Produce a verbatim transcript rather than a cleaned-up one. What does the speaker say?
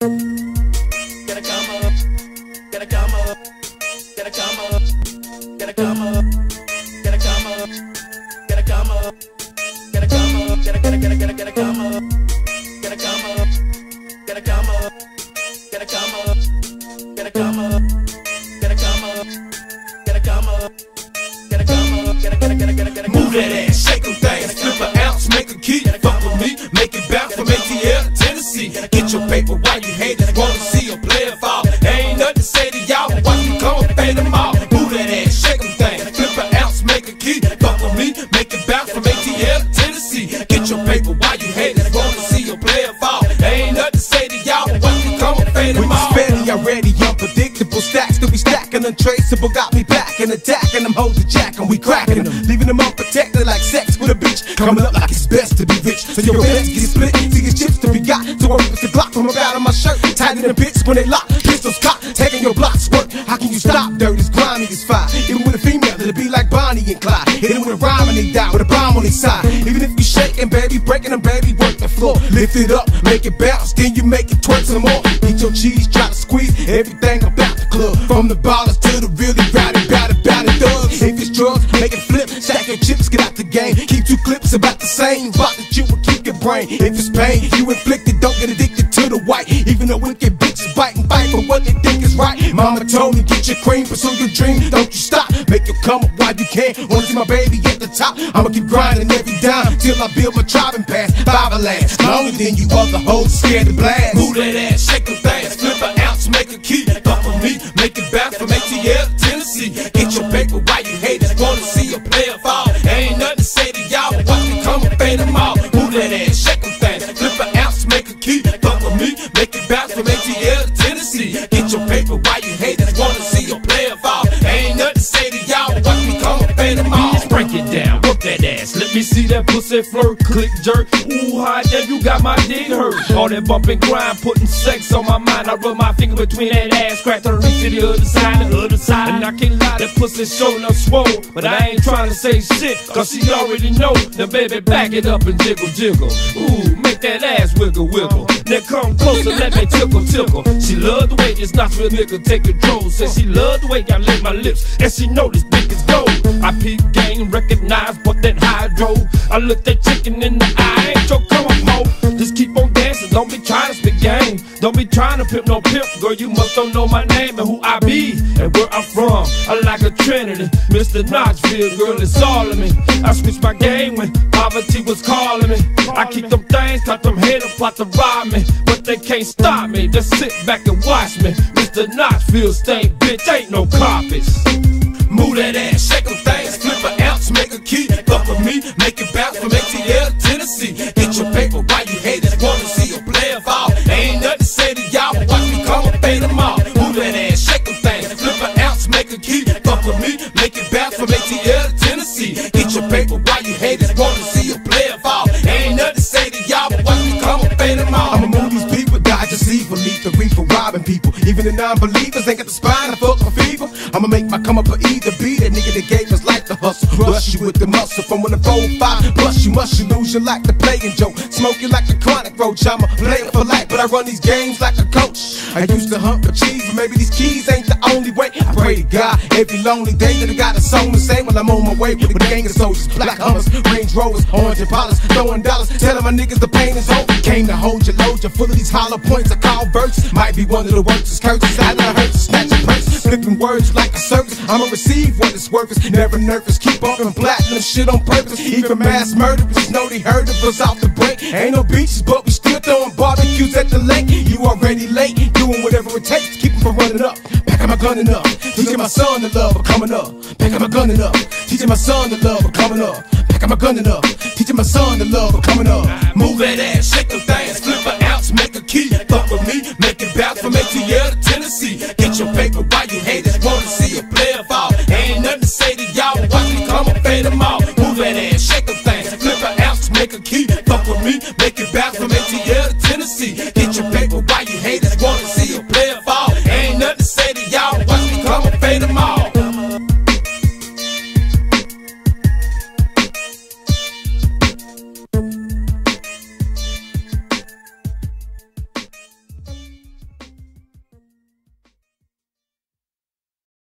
Gotta come up, gotta come up, gotta come up, gotta come up, gotta come up, gotta come up, gotta come up, gotta gotta gotta gotta gotta come up, gotta come up, gotta come up, gotta come up, gotta come up, gotta come up, gotta come up, gotta come up, gotta gotta gotta gotta gotta move that ass, shake them things, flip an ounce, make a key, fuck with me, make it bounce from A T L to Tennessee. Get your paper while you haters wanna see a player fall. Ain't nothing to say to y'all, watch me come and pay them all. Move that ass, shake them things, flip an ounce, make a key, fuck with me, make it bounce from A T L to Tennessee. Get your paper while you haters wanna see a player fall. Ain't nothing to say to y'all, watch me come and pay them all. With the Spanny already unpredictable stacks that we stacking, untraceable, got me packing, attacking them hoes to jack and we cracking them, leaving them unprotected like sex with a bitch. Coming up like it's best to be rich, so your best get split, see his chips to be got. So I rip the Glock from about on my shirt, tighter than bits when they lock, pistols cock, taking your blocks work. How can you stop dirt? It's grimy as fire. Even with a female, it'll be like Bonnie and Clyde. Hit him with a rhyme and they die with a bomb on his side. Even if you shaking, baby, breaking them, baby, work the floor. Lift it up, make it bounce, then you make it twerk some more. Eat your cheese, try to squeeze everything about the club, from the ballers to the really rowdy, rowdy, rowdy thugs. If it's drugs, make it flip, stack your chips, get out the game. Keep two clips about the same, rock that you will keep your brain. If it's pain you inflicted, don't get addicted to the white. Even though wicked bitches bite and fight for what they think is right. Mama told me get your cream, pursue your dream, don't you stop. Make it come up while you can. Wanna see my baby at the top? I'ma keep grinding every dime till I build my tribe and pass five last. Longer than you other hoes scared to blast. Move that ass, shake them things, flip an ounce, make a key, fuck with me, make it bounce from A T L to Tennessee. Get your paper while you haters wanna see a player fall. Ain't nothing to say to y'all, watch me come and pay them all. Move that ass, shake them things, flip an ounce, make a key, fuck with me, make it bounce from A T L to Tennessee. Get your paper while you haters wanna see a player fall. Ain't nothing to say to y'all, watch me come and pay them all. Let's break it down, work that ass, let me see that pussy flirt, click, jerk. Ooh, hot damn, you got my dick hurt. All that bump and grind, putting sex on my mind. I rub my finger between that ass crack to reach to the other side, the other side. And I can't lie, that pussy sure enough swole, but I ain't trying to say shit, cause she already know. Now baby, back it up and jiggle, jiggle. Ooh, make that ass wiggle, wiggle. Now come closer, let me tickle, tickle. She love the way it's not real nigga take control. Says she love the way I lick my lips, and she know this dick is gold. I peep game, recognize what that hydro. I look that chicken in the eye, ain't your come up, ho. Just keep on dancing, don't be trying to spit game. Don't be trying to pimp no pimp, girl, you must don't know my name and who I be and where I'm from. I like a Trinity, Mister Knoxville, girl, it's all of me. I switched my game when poverty was calling me. I keep them things, cut them head up, plot to rob me, but they can't stop me. Just sit back and watch me. Mister Knoxville stank, bitch, ain't no carpets. Move that ass, shake them things, flip an ounce, make a key, fuck with me, make it bounce from A T L to Tennessee. Get your paper while you haters wanna see a player fall. Ain't nothing to say to y'all, watch me come and pay them all. Move that ass, shake them things, flip an ounce, make a key, fuck with me, make it bounce from A T L to Tennessee. Get your paper while you haters wanna see a player fall. Ain't nothing to say to y'all, watch me come and pay them all. I'ma move these people, dodge evil, lead the reef for robbing people. Even the non-believers ain't got the spine to fuck for fever. I'ma make my come up or either be that nigga that gave us life to hustle. Rush you with the muscle from when the four five bust you, must you lose you like the playing joke. Smoke you like a chronic roach. I'm a player for life, but I run these games like a coach. I used to hunt for cheese, but maybe these keys ain't the only way. I pray to God every lonely day that I got a song to say while I'm on my way with a gang of soldiers, black Hummers, Range Rovers, orange Impalas, throwing dollars, telling my niggas the pain is over. Came to hold your load, you're full of these hollow points I call verses. Might be one of the worst curses I done heard to snatch a purse. Flipping words like a circus, I'ma receive what it's worth. Never nervous, keep on and platinum shit on purpose. Even mass murderers know they heard of us off the break. Ain't no beaches, but we still throwing barbecues at the lake. You already late, doing whatever it takes to keep them from running up. Packing my gun up, teaching my son to love for coming up. Packing my gun up, teaching my son to love for coming up. Packing my gun up, teaching my son to love for coming up. Move that ass, shake them things, flip an ounce, make a key, fuck with me, make it bounce from A T L to